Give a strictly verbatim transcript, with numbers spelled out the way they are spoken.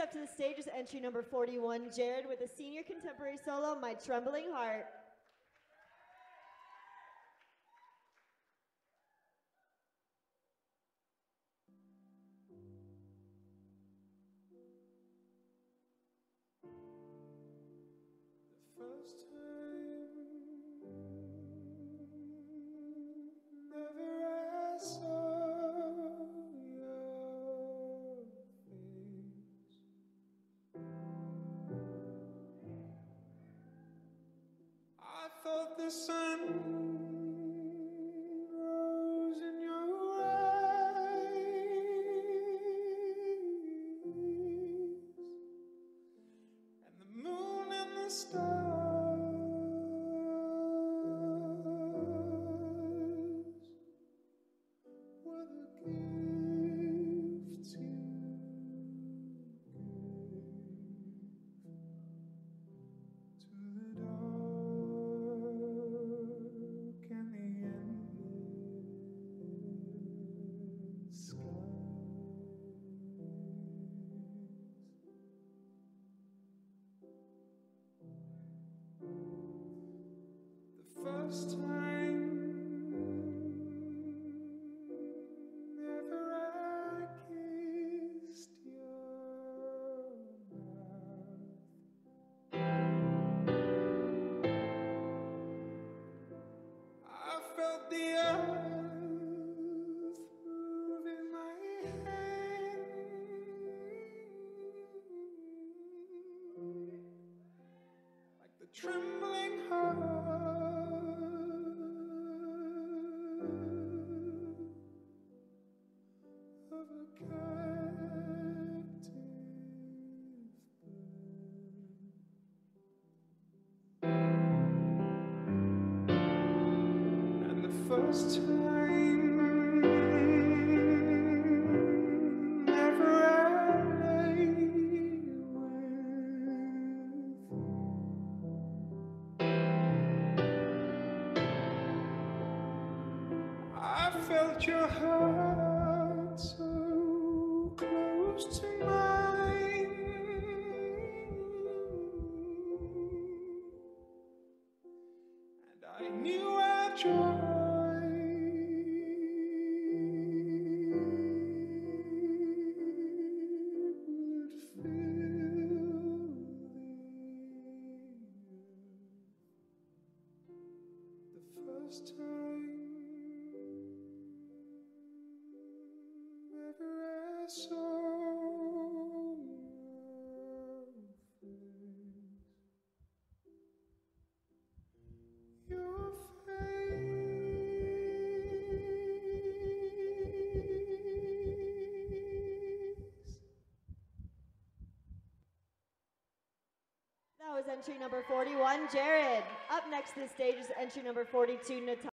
up to the stage is entry number forty-one, Jared, with a senior contemporary solo, My Trembling Heart. The first time, never I saw your face. I thought the sun rose in your eyes, and the moon and the stars were the gifts you gave to the dark and the endless skies. The first time ever I kissed your mouth, I felt the earth move in my hand, like the trembling heart of a captive bird. And the first time ever I lay with you, I felt your heart so close to mine, and I knew our joy would fill the earth. The first time ever I saw your face, That was entry number forty-one, Jared. Up next to the stage is entry number forty-two, Natasha.